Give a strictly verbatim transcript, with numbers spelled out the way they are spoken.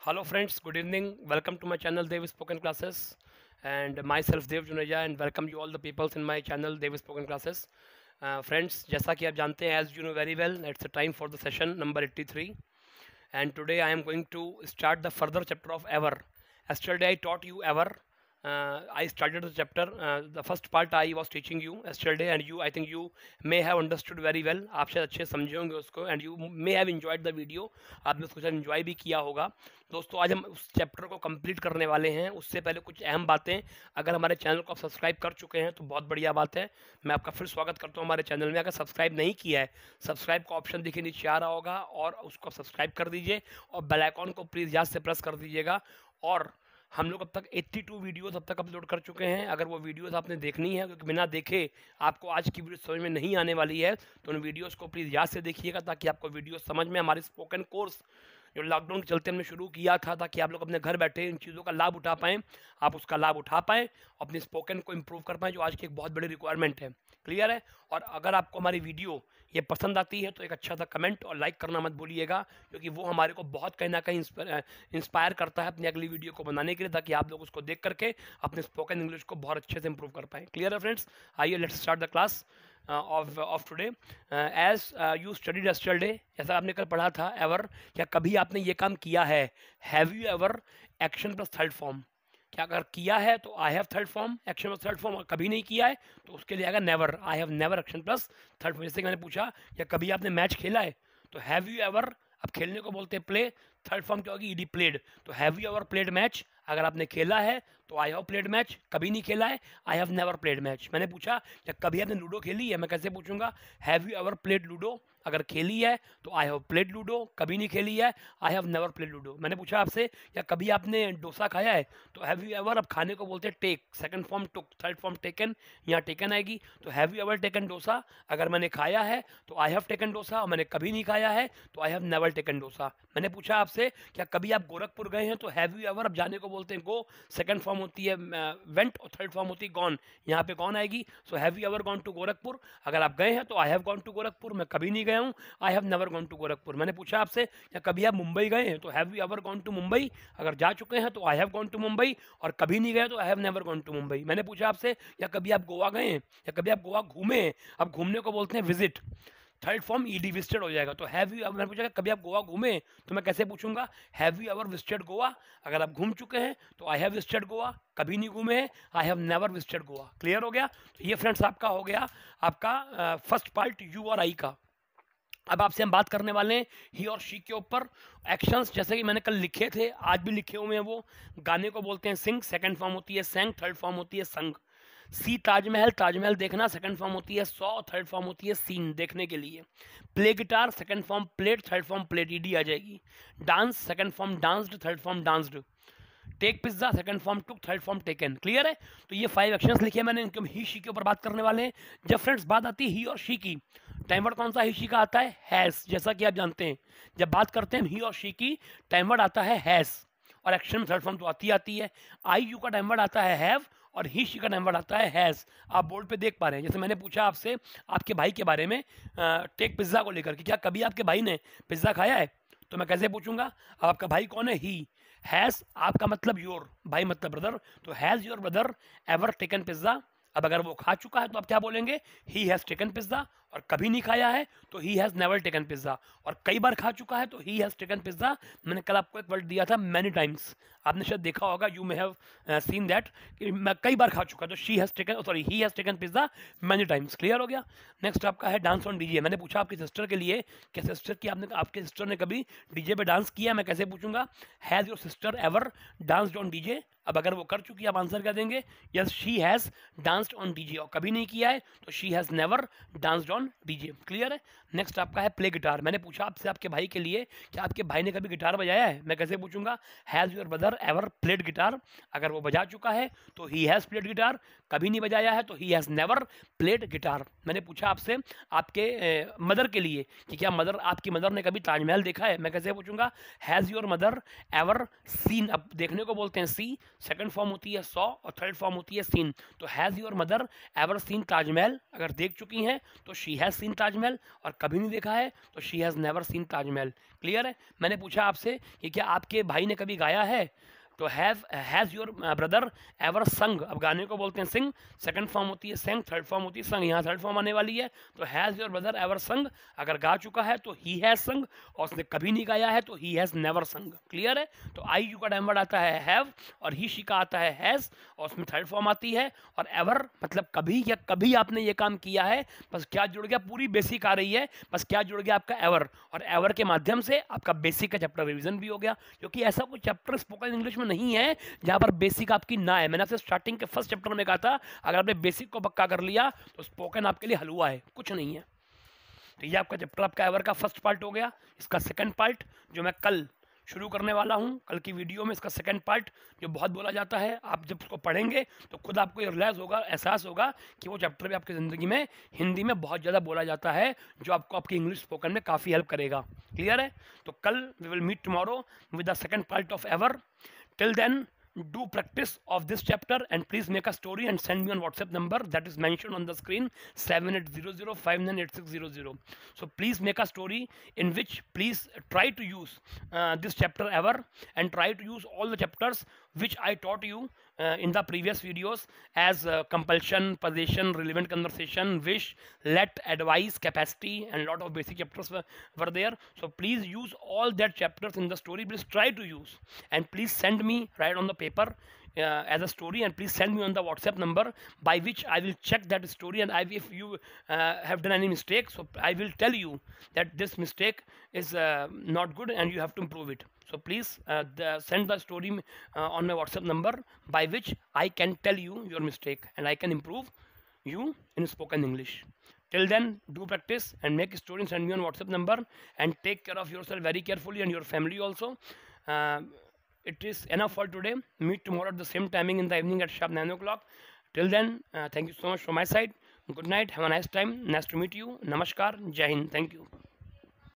Hello friends, good evening. Welcome to my channel Dev Spoken Classes and myself Dev Juneja and welcome you all the peoples in my channel Dev Spoken Classes. Uh, friends, जैसा कि आप जानते हैं, as you know very well, it's a time for the session number eighty-three and today I am going to start the further chapter of ever. Yesterday I taught you ever. uh, I started the chapter. Uh, the first part I was teaching you yesterday, and you, I think you may have understood very well. आप शायद अच्छे समझे होंगे उसको, and you may have enjoyed the video. आपने उसको शायद enjoy भी किया होगा. दोस्तों, आज हम उस चैप्टर को कंप्लीट करने वाले हैं. उससे पहले कुछ अहम बातें. अगर हमारे चैनल को आप सब्सक्राइब कर चुके हैं तो बहुत बढ़िया बात है. मैं आपका फिर स्वागत करता हूँ हमारे चैनल में. अगर सब्सक्राइब नहीं किया है, सब्सक्राइब का ऑप्शन देखिए नीचे आ रहा होगा और उसको सब्सक्राइब कर दीजिए और बेल आइकॉन को प्लीज़ याद से प्रेस कर दीजिएगा. और हम लोग अब तक बयासी वीडियोस अब तक अपलोड कर चुके हैं. अगर वो वीडियोस आपने देखनी है, क्योंकि बिना देखे आपको आज की वीडियो समझ में नहीं आने वाली है, तो उन वीडियोस को प्लीज़ याद से देखिएगा ताकि आपको वीडियो समझ में. हमारे स्पोकन कोर्स जो लॉकडाउन के चलते हमने शुरू किया था ताकि आप लोग अपने घर बैठे इन चीज़ों का लाभ उठा पाएँ, आप उसका लाभ उठा पाएँ, अपने स्पोकन को इम्प्रूव कर पाएँ, जो आज की एक बहुत बड़ी रिक्वायरमेंट है. क्लियर है? और अगर आपको हमारी वीडियो ये पसंद आती है तो एक अच्छा सा कमेंट और लाइक करना मत भूलिएगा, क्योंकि वो हमारे को बहुत कहीं ना कहीं इंस्पायर करता है अपनी अगली वीडियो को बनाने के लिए, ताकि आप लोग उसको देख करके अपने स्पोकन इंग्लिश को बहुत अच्छे से इंप्रूव कर पाएँ. क्लियर है फ्रेंड्स? आइए let's start the class of of today. As you studied yesterday, जैसा आपने कल पढ़ा था, एवर, क्या कभी आपने ये काम किया है? Have you ever action plus third form. क्या अगर किया है तो I have third form, action plus third form. और कभी नहीं किया है तो उसके लिए आएगा never. I have never action plus third form. जैसे कि मैंने पूछा क्या कभी आपने मैच खेला है, तो हैव यू एवर, अब खेलने को बोलते हैं प्ले, थर्ड फॉर्म क्या होगी? ED, played. तो have you ever played match, अगर आपने खेला है तो आई हैव प्लेड मैच. कभी नहीं खेला है, I have never played match. मैंने पूछा क्या कभी आपने लूडो खेली है, मैं कैसे पूछूंगा? Have you ever played ludo, अगर खेली है तो आई हैव प्लेड लूडो. कभी नहीं खेली है, I have never played ludo. मैंने पूछा आपसे या कभी आपने डोसा खाया है, तो हैव यू एवर, अब खाने को बोलते हैं take, second form took, third form taken, यहाँ टेकन आएगी. तो have you ever taken dosa, अगर मैंने खाया है तो आई हैव टेकन डोसा, और मैंने कभी नहीं खाया है तो I have never taken dosa. मैंने पूछा आपसे क्या कभी आप गोरखपुर गए हैं, तो हैव यू एवर, अब जाने को बोलते हैं गो, सेकंड फॉर्म होती है वेंट और थर्ड फॉर्म होती है गॉन. यहाँ पे गॉन आएगी. सो have you ever gone to Gorakhpur, अगर आप गए हैं तो I have gone to Gorakhpur. मैं कभी नहीं गया हूँ, I have never gone to Gorakhpur. मैंने पूछा आपसे क्या कभी आप मुंबई गए हैं, तो have you ever gone to Mumbai, अगर जा चुके हैं तो I have gone to Mumbai, और कभी नहीं गए तो I have never gone to Mumbai. मैंने पूछा आपसे या कभी आप गोवा गए हैं, या कभी आप गोवा घूमे हैं, अब घूमने को बोलते हैं visit, third form ED, visited हो जाएगा. तो हैव यू, मैंने पूछा कभी आप गोवा घूमे, तो मैं कैसे पूछूंगा? Have you ever visited Goa, अगर आप घूम चुके हैं तो आई हैव विजिटेड गोवा. कभी नहीं घूमे हैं, I have never visited Goa. Clear हो गया? तो ये फ्रेंड्स आपका हो गया आपका फर्स्ट पार्ट यू और आई का. अब आपसे हम बात करने वाले हैं ही और शी के ऊपर. एक्शंस जैसे कि मैंने कल लिखे थे, आज भी लिखे हुए हैं. वो गाने को बोलते हैं सिंग, सेकंड फॉर्म होती है सेंग, थर्ड फॉर्म होती है संग. सी ताजमहल, ताजमहल देखना, सेकंड फॉर्म होती है सॉ, थर्ड फॉर्म होती है सीन, देखने के लिए. Play guitar, second form played, third form played, ED आ जाएगी. Dance, second form danced, third form danced. Take pizza, second form took, third form taken. Clear है? तो ये फाइव एक्शंस लिखे मैंने, इनके ही शी के ऊपर बात करने वाले हैं. जब फ्रेंड्स बात आती है ही और शी की, टाइम वर्ड कौन सा ही शी का आता है? हैज. जैसा कि आप जानते हैं जब बात करते हैं ही और शी की, टाइम वर्ड आता है हैज, और एक्शन थर्ड फॉर्म तो आती आती है. आई यू का टाइम वर्ड आता है हैव, और ही शी का टाइम वर्ड आता है हैज. आप बोर्ड पे देख पा रहे हैं. जैसे मैंने पूछा आपसे आपके भाई के बारे में, टेक पिज्जा को लेकर कि क्या कभी आपके भाई ने पिज्जा खाया है, तो मैं कैसे पूछूंगा? अब आपका भाई कौन है? ही. हैज आपका मतलब योर, भाई मतलब ब्रदर, तो has your brother ever taken pizza. अब अगर वो खा चुका है तो आप क्या बोलेंगे? He has taken pizza. और कभी नहीं खाया है तो he has never taken pizza. और कई बार खा चुका है तो ही हैज़ टेकन पिज्जा. मैंने कल आपको एक वर्ड दिया था मैनी टाइम्स, आपने शायद देखा होगा, you may have seen that, कि मैं कई बार खा चुका, तो she has taken, sorry he has taken pizza many times. Clear हो गया? नेक्स्ट आपका है डांस ऑन डीजे. मैंने पूछा आपकी सिस्टर के लिए कि सिस्टर की आपने आपके सिस्टर ने कभी डीजे पे डांस किया, मैं कैसे पूछूंगा? Has your sister ever danced on DJ. अब अगर वो कर चुकी है आप आंसर क्या देंगे? Yes she has danced on DJ. और कभी नहीं किया है तो she has never danced on DJ. Clear है? नेक्स्ट आपका है प्ले गिटार. मैंने पूछा आपसे आपके भाई के लिए कि आपके भाई ने कभी गिटार बजाया है, मैं कैसे पूछूंगा? Has your brother ever played guitar, अगर वो बजा चुका है तो ही हैज़ प्लेड गिटार, कभी नहीं बजाया है तो he has never played guitar. मैंने पूछा आपसे आपके मदर के लिए कि क्या मदर, आपकी मदर ने कभी ताजमहल देखा है, मैं कैसे पूछूंगा? Has your mother ever seen. अब देखने को बोलते हैं सी, सेकंड फॉर्म होती है सॉ, और थर्ड फॉर्म होती है सीन. तो has your mother ever seen Taj Mahal, अगर देख चुकी हैं तो she she has seen Taj Mahal, और कभी नहीं देखा है तो she has never seen Taj Mahal. Clear है? मैंने पूछा आपसे कि क्या आपके भाई ने कभी गाया है, तो have has your brother ever sung, अब गाने को बोलते हैं सिंग, सेकंड फॉर्म होती है सेंग, थर्ड फॉर्म होती है संग, यहाँ थर्ड फॉर्म आने वाली है, तो हैज़ योर ब्रदर एवर संग, अगर गा चुका है तो ही हैज़ संग, और उसने कभी नहीं गाया है तो he has never sung. Clear है? तो आई यू का टाइम वर्ड आता है हैव, और ही शी का आता है हैज़, और उसमें थर्ड फॉर्म आती है, और एवर मतलब कभी, या कभी आपने ये काम किया है, बस क्या जुड़ गया, पूरी बेसिक आ रही है, बस क्या जुड़ गया आपका एवर, और एवर के माध्यम से आपका बेसिक का चैप्टर रिविजन भी हो गया, क्योंकि ऐसा कोई चैप्टर स्पोकन इंग्लिश में नहीं है जहां पर बेसिक आपकी ना है। मैंने आपसे स्टार्टिंग के फर्स्ट चैप्टर में कहा था, अगर आपने बेसिक को पक्का कर लिया तो स्पोकन आपके लिए हलवा है, कुछ नहीं है। तो ये आपका चैप्टर आपका एवर का फर्स्ट पार्ट हो गया। इसका सेकंड पार्ट जो मैं कल शुरू करने वाला हूं, कल की वीडियो में इसका सेकंड पार्ट जो बहुत बोला जाता है, आप जब उसको पढ़ेंगे तो खुद आपको ये रियलाइज होगा, एहसास होगा कि वो चैप्टर भी आपकी ज़िंदगी में हिंदी में बहुत ज़्यादा बोला जाता है, जो आपको आपकी इंग्लिश स्पोकन में काफ़ी हेल्प करेगा। क्लियर है? तो कल we will meet tomorrow with the second part of ever. Till then do practice of this chapter, and please make a story and send me on WhatsApp number that is mentioned on the screen, seven eight zero zero five nine eight six zero zero. So please make a story in which please try to use uh, this chapter ever, and try to use all the chapters which I taught you uh, in the previous videos as uh, compulsion, possession, relevant conversation, wish, let, advice, capacity, and lot of basic chapters were, were there. So please use all that chapters in the story. Please try to use, and please send me right on the paper uh, as a story, and please send me on the WhatsApp number by which I will check that story, and I, if you uh, have done any mistake, so I will tell you that this mistake is uh, not good and you have to improve it. So please uh, the, send the story uh, on my WhatsApp number by which I can tell you your mistake and I can improve you in spoken English. Till then, do practice and make a story and send me on WhatsApp number, and take care of yourself very carefully and your family also. Uh, it is enough for today. Meet tomorrow at the same timing in the evening at sharp nine o'clock. Till then, uh, thank you so much from my side. Good night. Have a nice time. Nice to meet you. Namaskar. Jai Hind. Thank you.